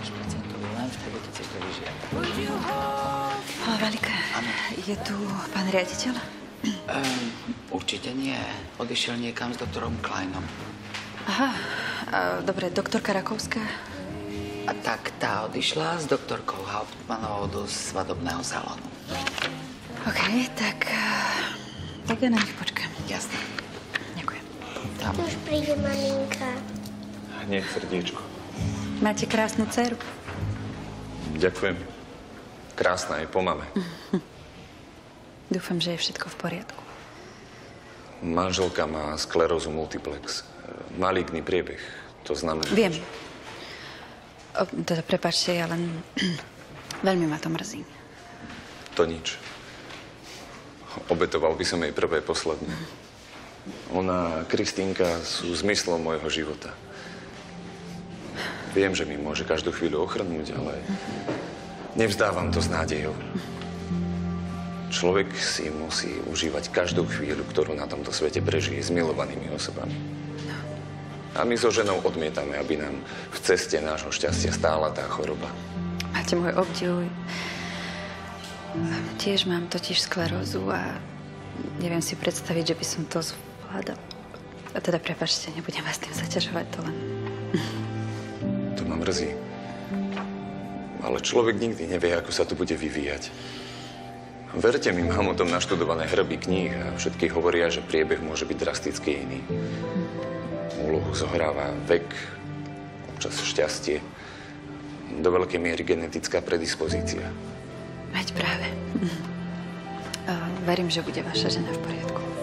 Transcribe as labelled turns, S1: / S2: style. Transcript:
S1: 6% len vtedy, keď si to vyžiada.
S2: Valika, je tu pán riaditeľ?
S1: Určite nie. Odišiel niekam s doktorom Kleinom.
S2: Aha, dobre, doktorka Rakovská?
S1: A tak tá odišla s doktorkou Hauptmannovou do svadobného salónu.
S2: OK, tak ja na nich počkám.
S1: Jasné.
S2: Ďakujem.
S1: Tam.
S3: Už príde maminka.
S4: Hneď, srdiečko.
S2: Máte krásnu dceru.
S4: Ďakujem. Krásna je po mame.
S2: Dúfam, že je všetko v poriadku.
S4: Manželka má sklerózu multiplex. Maligný priebeh. To znamená...
S2: Viem. Teda prepáčte, ja len... Veľmi ma to mrzí.
S4: To nič. Obetoval by som jej prvé posledné. Ona a Kristínka sú zmyslom môjho života. Viem, že mi môže každú chvíľu ochrnúť, ale nevzdávam to s nádejou. Človek si musí užívať každú chvíľu, ktorú na tomto svete prežije s milovanými osobami. A my so ženou odmietame, aby nám v ceste nášho šťastia stála tá choroba.
S2: Máte môj obdiv. Tiež mám totiž sklerózu a neviem si predstaviť, že by som to zvládala. A teda, prepáčte, nebudem vás tým zaťažovať, to len...
S4: To ma mrzí. Ale človek nikdy nevie, ako sa to bude vyvíjať. Verte mi, mám o tom naštudované hrby kníh a všetky hovoria, že priebeh môže byť drasticky iný. Úlohu zohráva vek, občas šťastie, do veľkej miery genetická predispozícia.
S2: Veď práve. Verím, že bude vaša žena v poriadku.